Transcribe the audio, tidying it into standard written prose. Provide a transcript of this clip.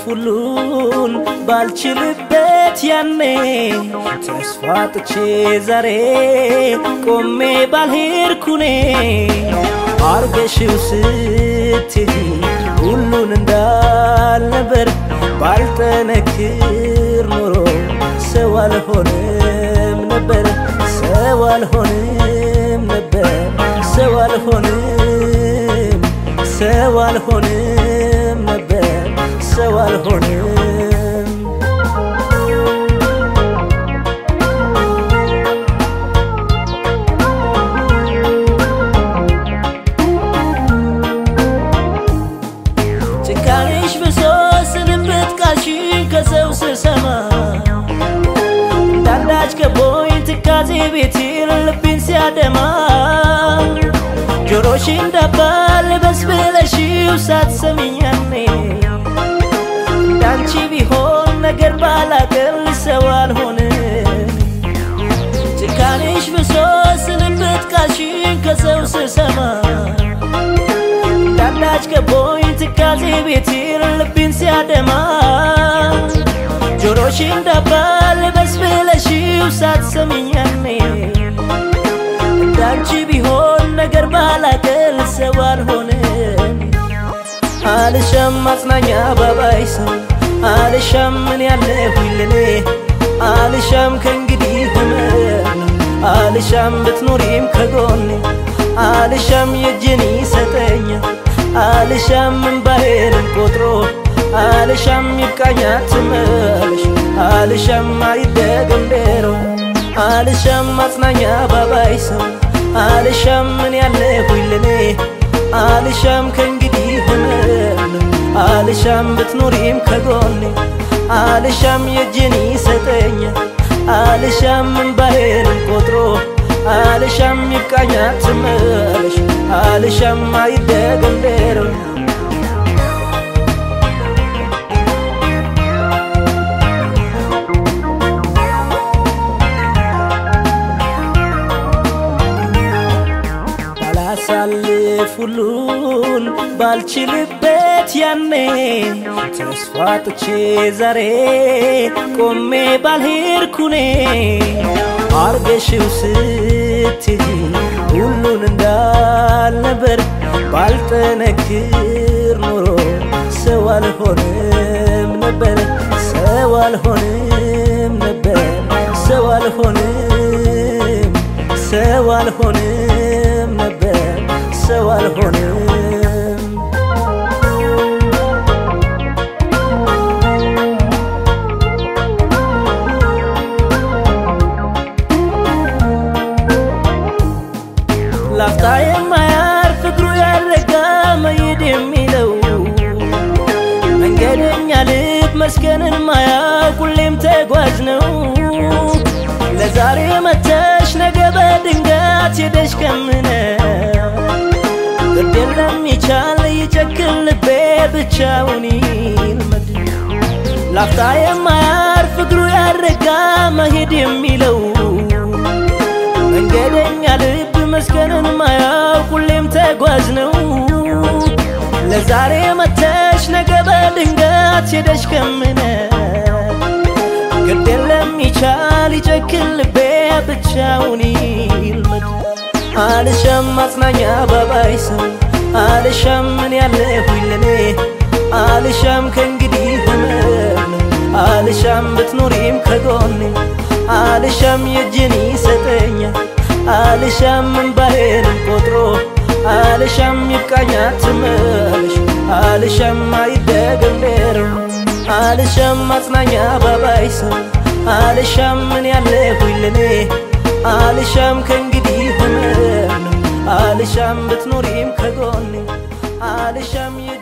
ሁሉን ባልችልበት ያኔ ተስፋ ጥቼ ዛሬ ቆሜ ባልሄድኩኔ አርገሽው ስትይ ሁሉን እንዳልነበር ባልጠነክር ኖሮ ሰው አልሆንም ነበር ሰው አልሆንም ነበር ሰው አልሆንም ሰው አልሆንም ነበር ሰው አልሆንም ጭካኔሽ ብሶስንበት ቃልሽን ከሰው ስሰማ እንዳንዳች ከቦይ ትካዜ ቤቴ ልቤን ሲያደማ ጆሮሽ እንዳባል በስብለሽው ሳትሰሚኝ ያኔ እንዳንቺ ቢሆን ነገር ባላቅል ሰው አልሆንም ጭካኔሽ ብሶስንበት ቃልሽን ከሰው ስሰማ እንዳንዳች ከቦይ ትካዜ ቤቴ ልቤን ሲያደማ ጆሮሽ እንዳባል በስብለሽው ሳትሰሚኝ ያኔ እንዳንቺ ቢሆን ነገር ባላቅል ሰው አልሆንም አልሻም ማጽናኛ ባባይ ሰው አልሻም ምን ያለሁኝ ለኔ አልሻም ከእንግዲህ ህመም አልሻም ብትኖሪም ከጎኔ አልሻም የእጅን ይሰጠኛል አልሻም እንባዬን ቆጥሮ አልሻም ይብቃኝ አትመለሽ አልሻም አይደገም ደሮ አልሻም ማጽናኛ ባባይ ሰው አልሻም ምን ያለሁኝ ለኔ አልሻም ከእንግዲህ ህመም አልሻም ብትኖሪም ከጎኔ አልሻም የእጅን ይሰጠኛል አልሻም እንባዬን ቆጥሮ አልሻም ይብቃኝ አትመለሽ አልሻም አይደገም ደሮ ባላሳልፍ ሁሉን ባልችልበት ያኔ ተስፋ ጥቼ ዛሬ ቆሜ ባልሄድኩኔ አርገሽው ስትይ ሁሉን እንዳልነበር ባልጠነክር ኖሮ ሰው አልሆንም ነበር ሰው አልሆንም ነበር ሰው አልሆንም ሰው አልሆንም ነበር ሰው አልሆንም ላፍታ የማያርፍ እግሩ ያልረጋ መሄድ የሚለው መንገደኛ ልብ መስገንን ማያውቅ ሁሌም ተጓዥ ነው ለዛሬ መተሽ ነገ በድንገት ሄደሽ ከምነ ግድ የለም ይቻል ይጨክን ልቤ ብቻውን ይልመድ ላፍታ የማያርፍ እግሩ ያልረጋ መሄድ የሚለው መንገደኛ ልብ መስገንን ማያውቅ ሁሌም ተጓዥ ነው ለዛሬ መተሽ ነገ በድንገት ሄደሽ ከምነ ግድ የለም ይቻል ይጨክን ልቤ ብቻውን ይልመድ አልሻም ማጽናኛ ባባይ ሰው አልሻም ምን ያለሁኝ ለኔ አልሻም ከእንግዲህ ህመም አልሻም ብትኖሪም ከጎኔ አልሻም የእጅን ይሰጠኛል አልሻም እንባዬን ቆጥሮ አልሻም ይብቃኝ አትመለሽ አልሻም አይደገም ደሮ አልሻም ማጽናኛ ባባይ ሰው አልሻም ምን ያለሁኝ ለኔ አልሻም ከእንግዲህ ህመም አልሻም ብትኖሪም ከጎኔ አልሻም